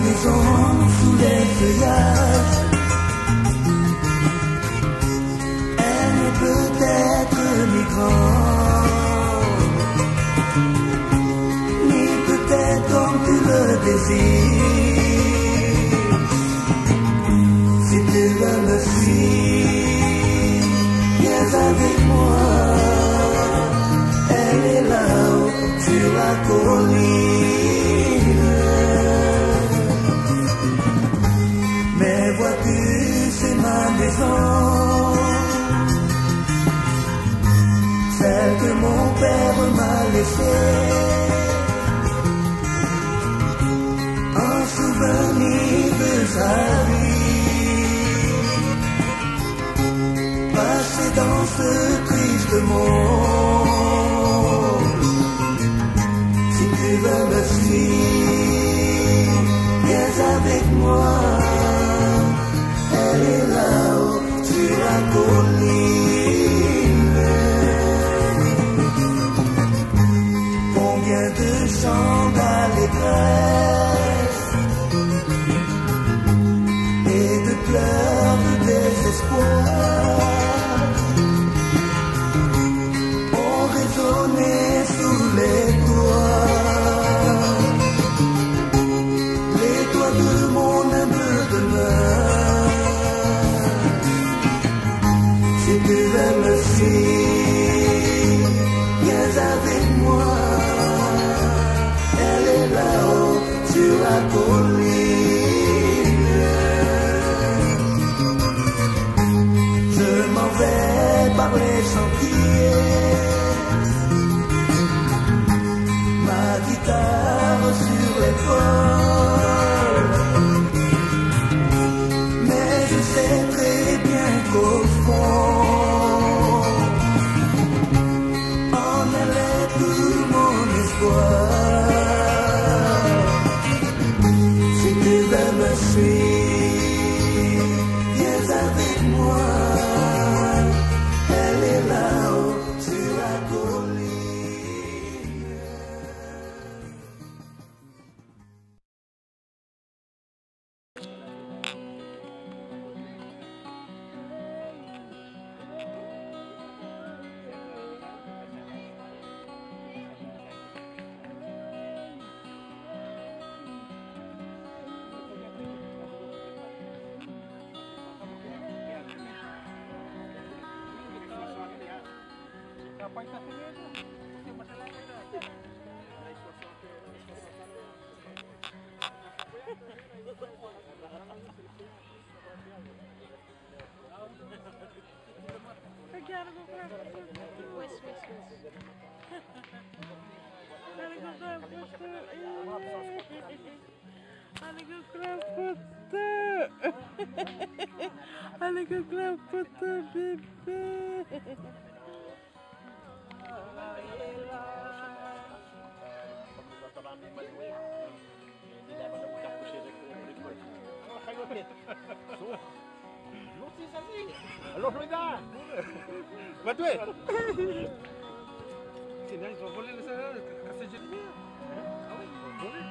maison sous les feuillages. Elle n'est peut-être ni grande, ni peut-être comme tu le désires. Si tu veux me suivre, viens avec moi. Elle est là-haut sur la colline. Mais vois-tu, c'est ma maison, celle que mon père m'a laissée, un souvenir de sa vie, passé dans ce triste monde. Si tu veux me suivre, viens avec moi. Elle est là-haut sur la colline. Combien de chants d'allégresse et de pleurs de désespoir ont résonné sous les toits de mon humble demeure. Si tu veux me suivre, viens avec moi. Elle est là-haut sur la colline. Je m'en vais par les sentiers, ma guitare sur l'épaule. Mais je sais très bien qu'au fond, en elle est tout mon espoir. Si tu veux me suivre, viens avec moi. Elle est là-haut sur la colline. Allez, que clapote, bébé. Alors je regarde. Va tuer. C'est bien, ils ont volé le casser de lumière. Ah oui, ils ont volé.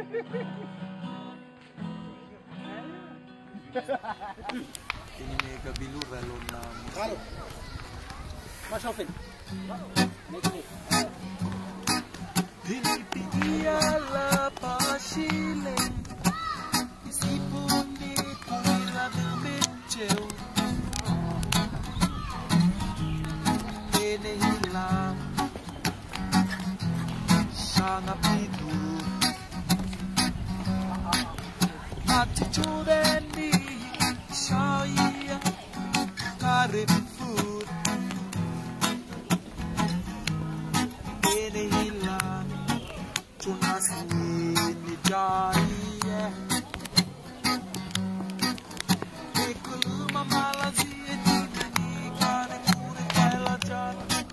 Ini mega bilu balon nam. Mas Alvin. Ialah pasile meskipun dikira kecil ini hilang sangat itu attitude and di saya karib food ini hilang cuma sini jaya ikut mamalah sih ini kan kure kelajar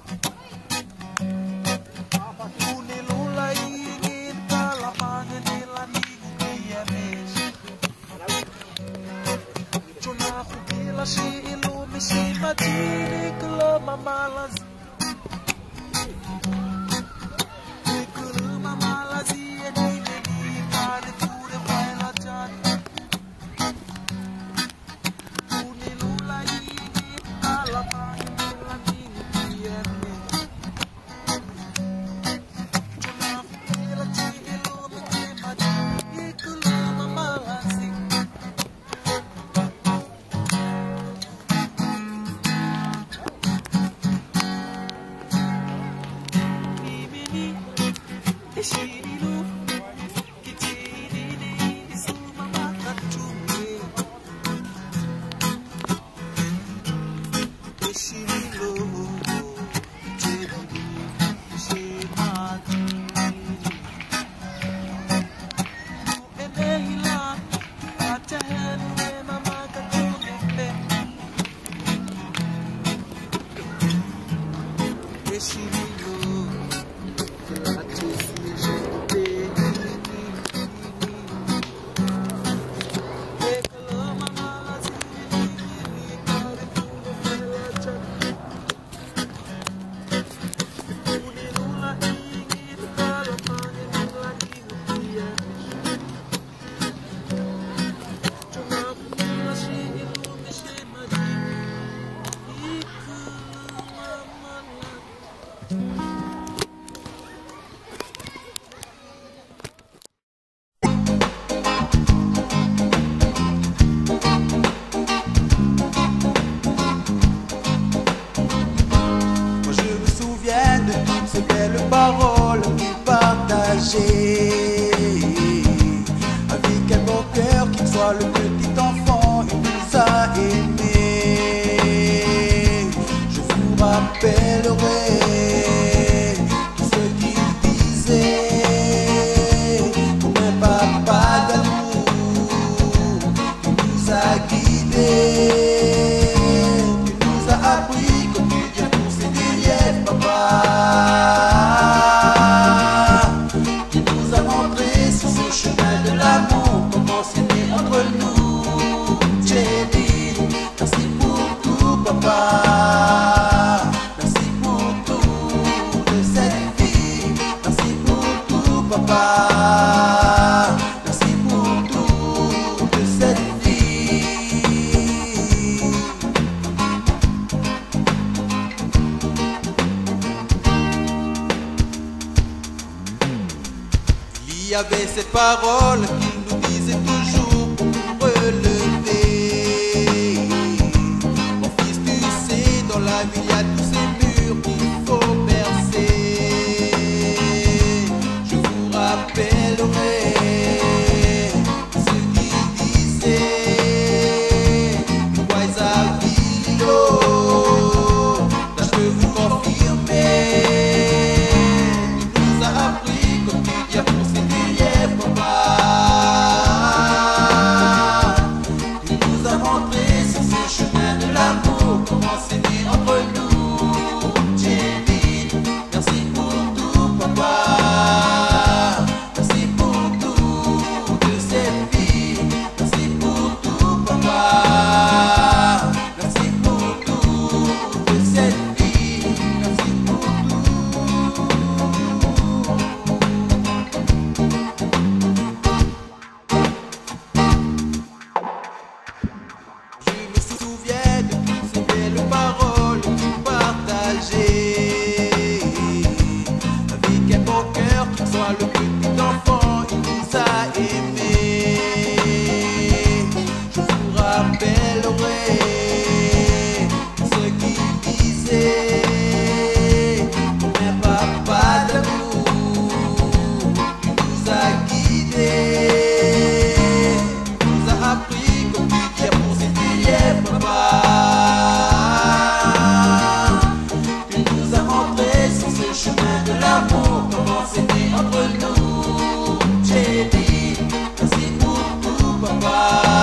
kune lulai ingin kalapangan nilani dia mes cuma aku bila si ilumi si matini kalau mamalah avec un bon cœur qu'il soit le petit enfant il nous a aimés. Je vous rappellerai tout ce qu'il disait comme un papa d'amour qui nous a guidés, qui nous a appris comme tu dis pour ses reliefs papa. Merci pour tout de cette vie. Merci pour tout papa. Merci pour tout de cette vie. Il y avait ces paroles qu'il nous disait toujours pour nous relever. La vie, il y a tous ces murs qu'il faut percer. Je vous rappellerai ce qu'il disait. Waisa Vilo, là je peux vous confirmer. Il nous a appris comme tu dis pour ses reliefs papa. Il nous a montré sur ce chemin de l'amour comment c'est entre nous. petit enfant, il nous a aimés. Je vous rappellerai ce qu'il disait. Mais papa d'amour, il nous a guidés, nous a appris comme dire pour ses prières, papa. Tu nous as montré sur ce chemin de l'amour, comment c'était entre nous. J'ai dit merci pour tout, papa.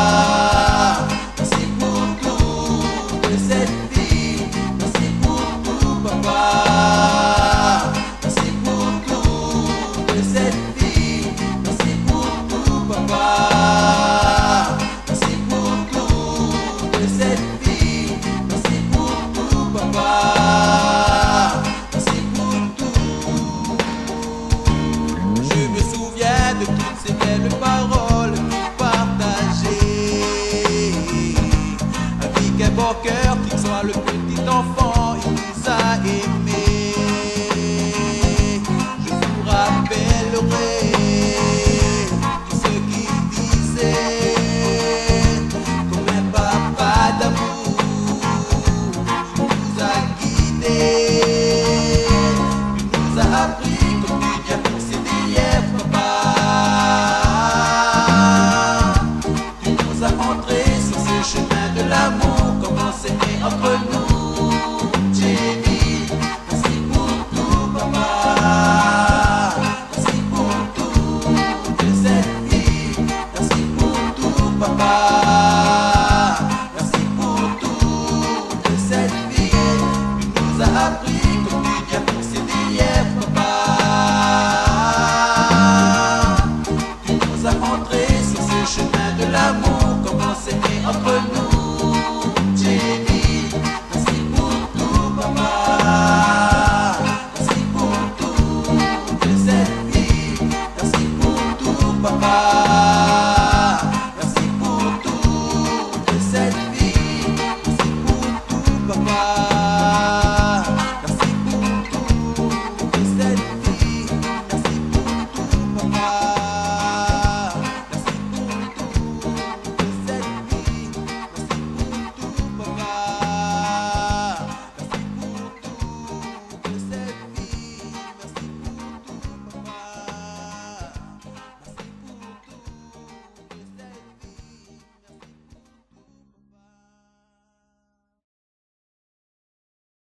Merci pour tout de cette vie. Merci pour tout, papa. Merci pour tout de cette vie. Merci pour tout, papa. Merci pour tout de cette vie. Merci pour tout, papa. Merci pour tout. Je me souviens de toutes ces belles paroles partagées. Avec un beau cœur, qu'il soit le petit enfant, il nous a aimés. Je vous rappellerai tout ce qu'il disait. Comme un papa d'amour, il nous a guidés, il nous a appris comme bien procéder hier, papa. Tu nous as montré sur ce chemin de l'amour, comment c'était entre nous. J'ai dit merci pour tout, papa. Merci pour tout de cette vie. Merci pour tout, papa. Merci pour tout de cette vie. Tu nous as appris comme bien procéder hier, papa. Tu nous as montré sur ce chemin de l'amour, comment c'était entre nous. J'ai dit merci pour tout, papa. Merci pour tout de cette vie. Merci pour tout, papa.